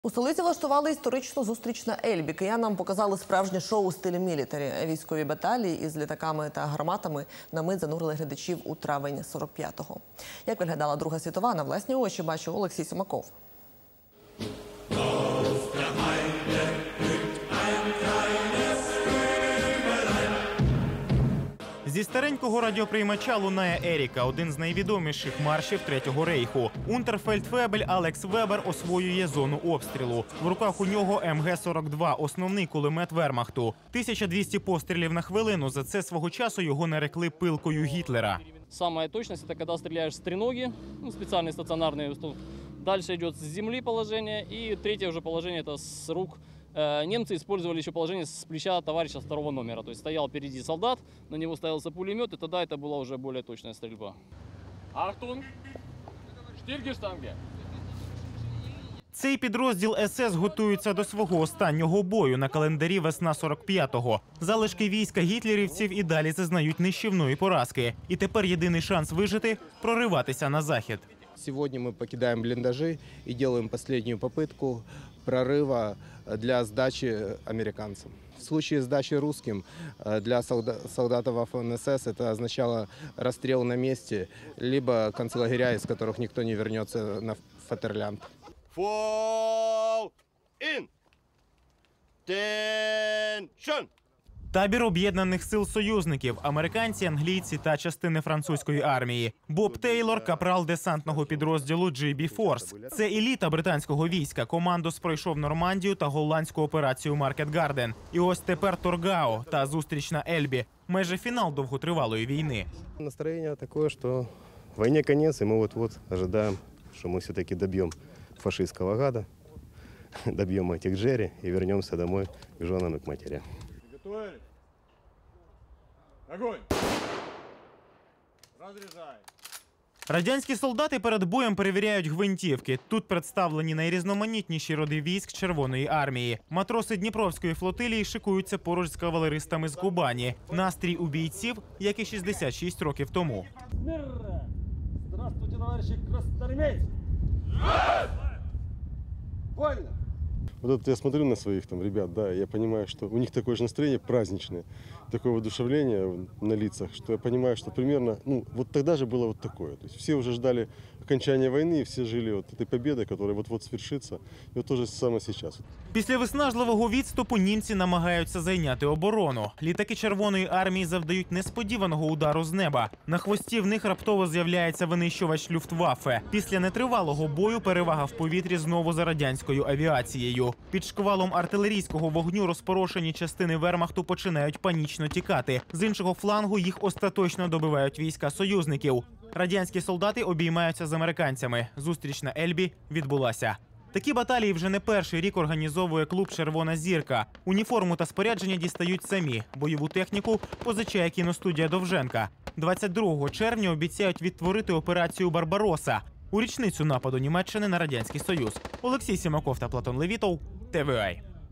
У столиці влаштували історичну зустріч на Ельбі. Киянам показали справжнє шоу у стилі мілітарі. Військові баталії із літаками та гарматами на мить занурили глядачів у травень 45-го. Як виглядала Друга світова, на власні очі бачив Олексій Симаков. Зі старенького радіоприймача лунає Еріка, один з найвідоміших маршів Третього рейху. Унтерфельдфебель Алекс Вебер освоює зону обстрілу. В руках у нього МГ-42 – основний кулемет Вермахту. 1200 пострілів на хвилину. За це свого часу його нарекли пилкою Гітлера. Самая точность – это когда стреляешь с треноги, специальные стационарные. Дальше идет с земли положение, и третье уже положение – это с рук. Немцы использовали еще положение с плеча товарища второго номера. То есть стоял впереди солдат, на него ставился пулемет, и тогда это была уже более точная стрельба. Ахтунг! Штиргештанге! Цей підрозділ СС готується до свого останнього бою на календарі весна 45-го. Залишки війська гітлерівців і далі зазнають нищівної поразки. І тепер єдиний шанс вижити – прориватися на захід. Сегодня мы покидаем блиндажи и делаем последнюю попытку прорыва для сдачи американцам. В случае сдачи русским для солдатов ВАФФ-СС это означало расстрел на месте, либо концлагеря, из которых никто не вернется на Фатерлянд. Fall in! Tension! Табір об'єднаних сил союзників – американці, англійці та частини французької армії. Боб Тейлор – капрал десантного підрозділу GB Force. Це еліта британського війська. Командос пройшов Нормандію та голландську операцію Маркет Гарден. І ось тепер Торгау та зустріч на Ельбі. Майже фінал довготривалої війни. Настроєння таке, що війні кінець, і ми от-от очікуємо, що ми все-таки доб'ємо фашистського гада, доб'ємо цих Джері і повернемося домой к женам і к матерям. Огонь! Разряжай! Радянські солдати перед боєм перевіряють гвинтівки. Тут представлені найрізноманітніші роди військ Червоної армії. Матроси Дніпровської флотилії шикуються поруч з кавалеристами з Кубані. Настрій у бійців, як і 66 років тому. Здравствуйте, товарищи красноармейцы! Вольно! Вот я смотрю на своих там ребят, да, я понимаю, что у них такое же настроение праздничное, такое воодушевление на лицах, что я понимаю, что примерно, вот тогда же было вот такое. То есть все уже ждали окончания войны, все жили вот этой победой, которая вот-вот свершится. И вот то же самое сейчас. Після виснажливого відступу німці намагаються зайняти оборону. Літаки Червоної армії завдають несподіваного удару з неба. На хвості в них раптово з'являється винищувач Люфтваффе. Після нетривалого бою перевага в повітрі знову за радянською авіацією. Під шквалом артилерійського вогню розпорошені частини Вермахту починають панічно тікати. З іншого флангу їх остаточно добивають війська союзників. Радянські солдати обіймаються з американцями. Зустріч на Ельбі відбулася. Такі баталії вже не перший рік організовує клуб «Червона зірка». Уніформу та спорядження дістають самі. Бойову техніку позичає кіностудія Довженка. 22 червня обіцяють відтворити операцію «Барбаросса» у річницю нападу Німеччини на Радянський Союз. Олексій Симаков та Платон Левітов, ТВА.